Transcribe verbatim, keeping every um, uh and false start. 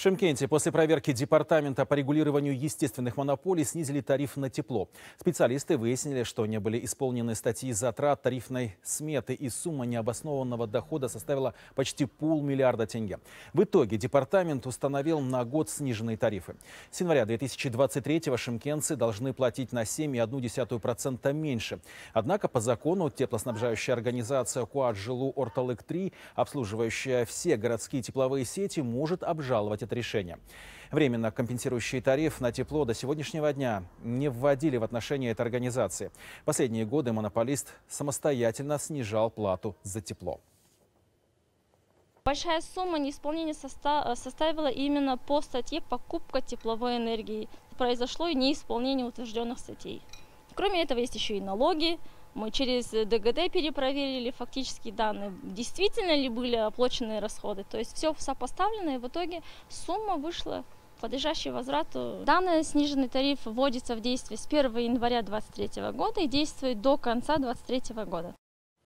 В Шымкенте после проверки Департамента по регулированию естественных монополий снизили тариф на тепло. Специалисты выяснили, что не были исполнены статьи затрат тарифной сметы, и сумма необоснованного дохода составила почти полмиллиарда тенге. В итоге департамент установил на год сниженные тарифы. С января две тысячи двадцать третьего шымкентцы должны платить на семь целых одну десятую процента меньше. Однако по закону теплоснабжающая организация Куаджилу Орталык-три, обслуживающая все городские тепловые сети, может обжаловать это решение. Временно компенсирующий тариф на тепло до сегодняшнего дня не вводили в отношении этой организации. Последние годы монополист самостоятельно снижал плату за тепло. Большая сумма неисполнения составила именно по статье «Покупка тепловой энергии». Произошло и неисполнение утвержденных статей. Кроме этого, есть еще и налоги. Мы через ДГД перепроверили фактические данные, действительно ли были оплачены расходы. То есть все сопоставлено, и в итоге сумма вышла, подлежащая возврату. Данный сниженный тариф вводится в действие с первого января две тысячи двадцать третьего года и действует до конца две тысячи двадцать третьего года.